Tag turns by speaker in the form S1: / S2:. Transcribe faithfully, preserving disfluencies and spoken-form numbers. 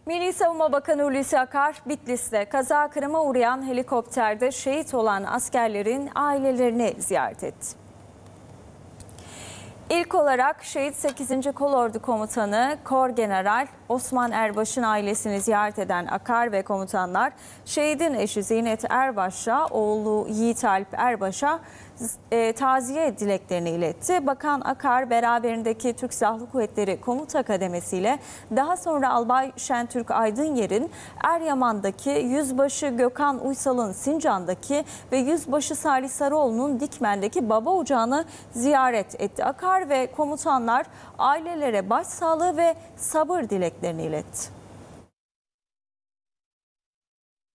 S1: Milli Savunma Bakanı Hulusi Akar, Bitlis'te kaza kırıma uğrayan helikopterde şehit olan askerlerin ailelerini ziyaret etti. İlk olarak şehit sekizinci Kolordu Komutanı Kor General Osman Erbaş'ın ailesini ziyaret eden Akar ve komutanlar, şehidin eşi Zinet Erbaş'a, oğlu Yiğit Alp Erbaş'a e, taziye dileklerini iletti. Bakan Akar, beraberindeki Türk Silahlı Kuvvetleri Komuta Kademesi ile daha sonra Albay Şentürk Aydınyer'in Eryaman'daki, Yüzbaşı Gökhan Uysal'ın Sincan'daki ve Yüzbaşı Salih Sarıoğlu'nun Dikmen'deki baba ocağını ziyaret etti. Akar ve komutanlar ailelere başsağlığı ve sabır dileklerini iletti.